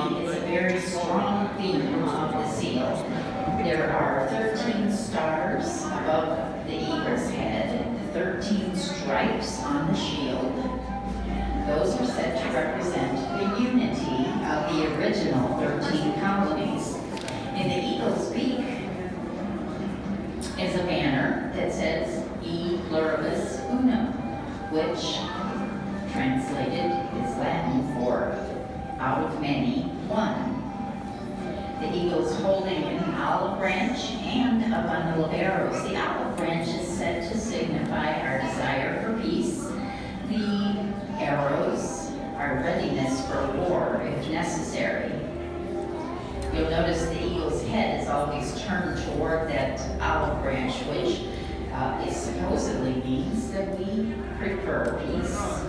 is a very strong theme of the seal. There are 13 stars above the eagle's head, 13 stripes on the shield. Those are said to represent the unity of the original 13 colonies. In the eagle's beak is a banner that says E pluribus unum, which translated is Latin for out of many, one. The eagle's holding an olive branch and a bundle of arrows. The olive branch is said to signify our desire for peace. The arrows are readiness for war if necessary. You'll notice the eagle's head is always turned toward that olive branch, which it supposedly means that we prefer peace.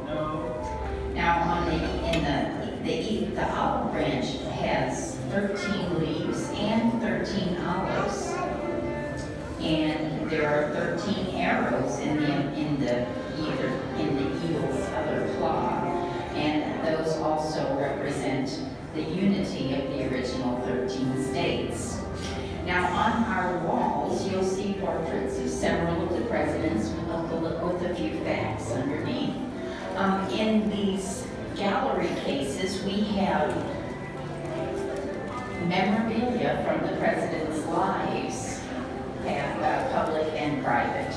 Now, the olive branch has 13 leaves and 13 olives, and there are 13 arrows in the eagle's other claw, and those also represent the unity of the original 13 states. Now, on our walls, you'll see portraits of several of the presidents with a few facts underneath. In these gallery cases, we have memorabilia from the president's lives, public and private.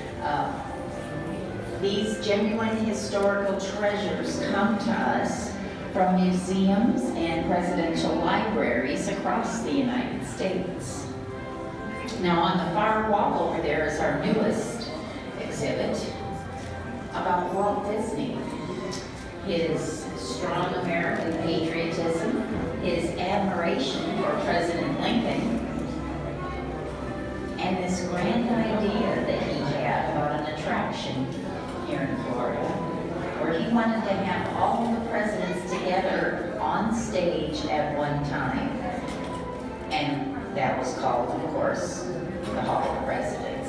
These genuine historical treasures come to us from museums and presidential libraries across the United States. Now, on the far wall over there is our newest exhibit about Walt Disney. His strong American patriotism, his admiration for President Lincoln, and this grand idea that he had about an attraction here in Florida, where he wanted to have all the presidents together on stage at one time. And that was called, of course, the Hall of Presidents.